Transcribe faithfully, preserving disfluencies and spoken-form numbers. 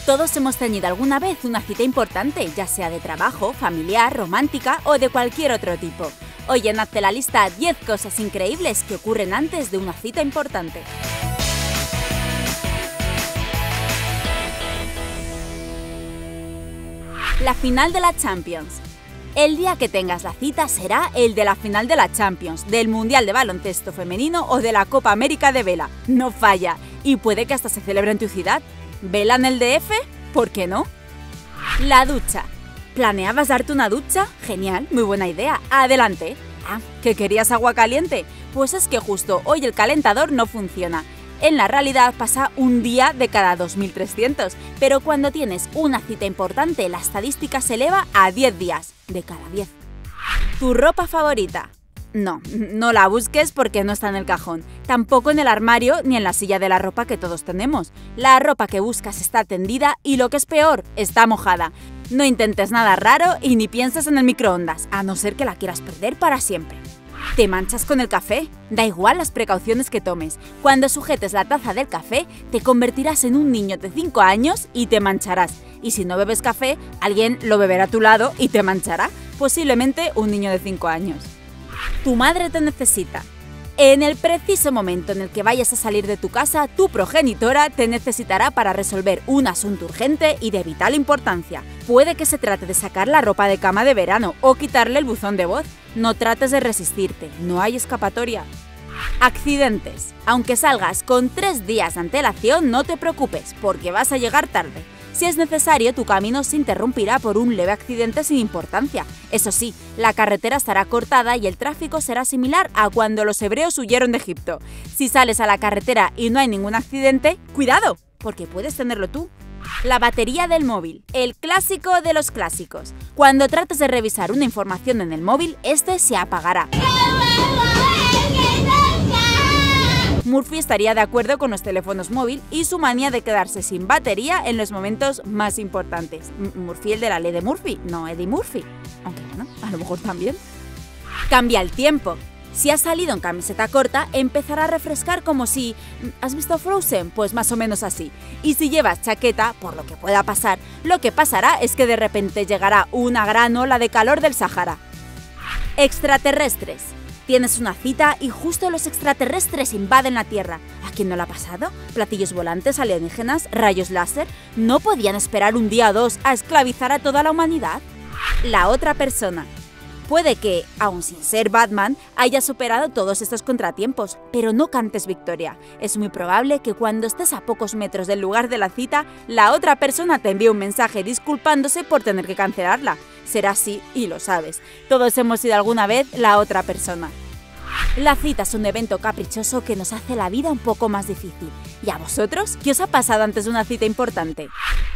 Todos hemos tenido alguna vez una cita importante, ya sea de trabajo, familiar, romántica o de cualquier otro tipo. Hoy en Hazte la Lista diez cosas increíbles que ocurren antes de una cita importante. La final de la Champions. El día que tengas la cita será el de la final de la Champions, del Mundial de Baloncesto Femenino o de la Copa América de Vela. No falla. Y puede que hasta se celebre en tu ciudad. ¿Vela en el D F? ¿Por qué no? La ducha. ¿Planeabas darte una ducha? Genial, muy buena idea. Adelante. Ah, ¿que querías agua caliente? Pues es que justo hoy el calentador no funciona. En la realidad pasa un día de cada dos mil trescientos, pero cuando tienes una cita importante la estadística se eleva a diez días de cada diez. ¿Tu ropa favorita? No, no la busques porque no está en el cajón, tampoco en el armario ni en la silla de la ropa que todos tenemos. La ropa que buscas está tendida y lo que es peor, está mojada. No intentes nada raro y ni pienses en el microondas, a no ser que la quieras perder para siempre. ¿Te manchas con el café? Da igual las precauciones que tomes. Cuando sujetes la taza del café, te convertirás en un niño de cinco años y te mancharás. Y si no bebes café, alguien lo beberá a tu lado y te manchará. Posiblemente un niño de cinco años. Tu madre te necesita. En el preciso momento en el que vayas a salir de tu casa, tu progenitora te necesitará para resolver un asunto urgente y de vital importancia. Puede que se trate de sacar la ropa de cama de verano o quitarle el buzón de voz. No trates de resistirte, no hay escapatoria. Accidentes. Aunque salgas con tres días de antelación, no te preocupes, porque vas a llegar tarde. Si es necesario, tu camino se interrumpirá por un leve accidente sin importancia. Eso sí, la carretera estará cortada y el tráfico será similar a cuando los hebreos huyeron de Egipto. Si sales a la carretera y no hay ningún accidente, ¡cuidado!, porque puedes tenerlo tú. La batería del móvil, el clásico de los clásicos. Cuando trates de revisar una información en el móvil, este se apagará. Murphy estaría de acuerdo con los teléfonos móvil y su manía de quedarse sin batería en los momentos más importantes. Murphy, el de la ley de Murphy, no Eddie Murphy. Aunque bueno, a lo mejor también. Cambia el tiempo. Si has salido en camiseta corta, empezará a refrescar como si... ¿Has visto Frozen? Pues más o menos así. Y si llevas chaqueta, por lo que pueda pasar, lo que pasará es que de repente llegará una gran ola de calor del Sahara. Extraterrestres. Tienes una cita y justo los extraterrestres invaden la Tierra. ¿A quién no le ha pasado? Platillos volantes, alienígenas, rayos láser. ¿No podían esperar un día o dos a esclavizar a toda la humanidad? La otra persona. Puede que, aun sin ser Batman, haya superado todos estos contratiempos, pero no cantes victoria. Es muy probable que cuando estés a pocos metros del lugar de la cita, la otra persona te envíe un mensaje disculpándose por tener que cancelarla. Será así y lo sabes. Todos hemos sido alguna vez la otra persona. La cita es un evento caprichoso que nos hace la vida un poco más difícil. ¿Y a vosotros? ¿Qué os ha pasado antes de una cita importante?